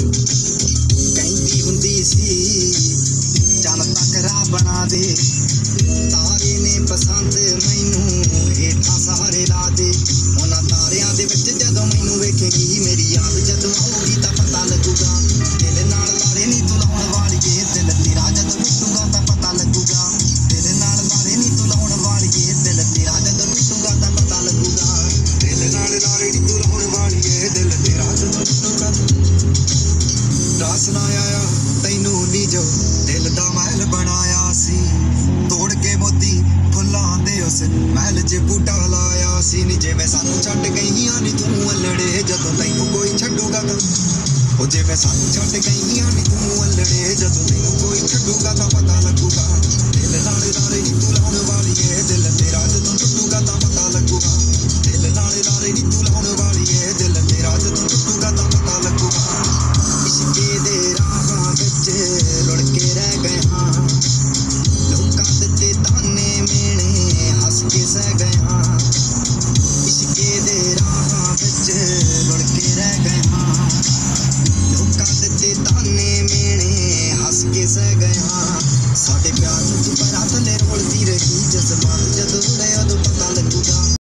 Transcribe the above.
ਕਹਿੰਦੀ ਹੁੰਦੀ ਸੀ ਚੱਲ ਤਕਰਾ ਬਣਾ ਦੇ, ਤਾਰੇ ਨੇ ਪਸੰਦ ਮੈਨੂੰ ਹੇਠਾਂ ਸਾਰੇ ਲਾ ਦੇ। ਉਹਨਾਂ ਤਾਰਿਆਂ ਦੇ ਵਿੱਚ ਜਦੋਂ ਮੈਨੂੰ ਵੇਖੇਗੀ, ਮੇਰੀ ਯਾਦ ਜਦੋਂ ਆਊਗੀ ਤਾਂ ਪਤਾ ਲੱਗੂਗਾ। ਦਿਲ ਨਾਲ ਲਾਰੇ ਨੀ ਤੂੰ ਲਾਉਣ ਵਾਲੀਏ, ਦਿਲ ਤੇਰਾ ਜਦੋਂ ਟੁੱਟੂਗਾ ਤਾਂ ਪਤਾ ਲੱਗੂਗਾ। ਦਿਲ ਨਾਲ ਲਾਰੇ ਨੀ ਤੂੰ ਲਾਉਣ ਵਾਲੀਏ, ਦਿਲ ਤੇਰਾ ਜਦੋਂ ਟੁੱਟੂਗਾ ਤਾਂ ਪਤਾ ਲੱਗੂਗਾ। ਦਿਲ ਨਾਲ ਲਾਰੇ ਨੀ ਤੂੰ ਲਾਉਣ ਵਾਲੀਏ, ਦਿਲ ਤੇਰਾ ਜਦੋਂ ਟੁੱਟੂਗਾ। ਰਾਸ ਨਾ ਆਇਆ ਤੈਨੂੰ ਨੀ ਜੋ ਦਿਲ ਦਾ ਮਹਿਲ ਬਣਾਇਆ ਸੀ, ਤੋੜ ਕੇ ਮੋਤੀ ਫੁੱਲਾਂ ਦੇ ਉਸ ਮਹਿਲ 'ਚ ਬੂਟਾ ਲਾਇਆ ਸੀ। ਨੀ ਜਿਵੇਂ ਸਾਨੂੰ ਛੱਡ ਗਈਆਂ ਨੀ ਤੂੰ ਅਲੜੇ, ਜਦੋਂ ਤੈਨੂੰ ਕੋਈ ਛੱਡੂਗਾ ਤਾਂ ਉਹ ਜਿਵੇਂ ਸਾਨੂੰ ਛੱਡ ਗਈਆਂ ਨੀ ਤੂੰ ਅਲੜੇ, ਜਦੋਂ ਤੈਨੂੰ ਕੋਈ ਛੱਡੂਗਾ ਤਾਂ ਪਤਾ ਲੱਗੂਗਾ। ਦਿਲ ਨਾਲ ਲਾਰੇ ਨੀ ਤੂੰ ਲਾਉਣ ਵਾਲੀਏ, ਦਿਲ ਤੇਰਾ ਜਦੋਂ ਟੁੱਟੂਗਾ ਤਾਂ ਪਤਾ ਲੱਗੂਗਾ। ਦਿਲ ਨਾਲ ਲਾਰੇ ਨੀ ਤੂੰ ਲਾਉਣ ਵਾਲੀਏ, ਦਿਲ ਤੇਰਾ ਜਦੋਂ ਟੁੱਟੂਗਾ ਤਾਂ ਪਤਾ ਲੱਗੂਗਾ। ਇਸ਼ਕੇ ਦੇ ਰਾਹਾਂ ਵਿੱਚ ਰੁੜ ਕੇ ਰਹਿ ਗਏ ਹਾਂ, ਲੋਕਾਂ ਦਿੱਤੇ ਤਾਨੇ ਮੇਣੇ ਹੱਸ ਕੇ ਸਹਿ ਗਏ ਹਾਂ। ਇਸ਼ਕੇ ਦੇ ਰਾਹਾਂ ਵਿੱਚ ਰੁੜ ਕੇ ਰਹਿ ਗਏ ਹਾਂ, ਲੋਕਾਂ ਦਿੱਤੇ ਤਾਨੇ ਮੇਣੇ ਹੱਸ ਕੇ ਸਹਿ ਗਏ ਹਾਂ। ਸਾਡੇ ਪਿਆਰ ਨੂੰ ਦੁਬਾਰਾ ਥੱਲੇ ਰੋਲਦੀ ਰਹੀ, ਜਜ਼ਬਾਤ ਜਦੋਂ ਉੜੇ ਉਦੋਂ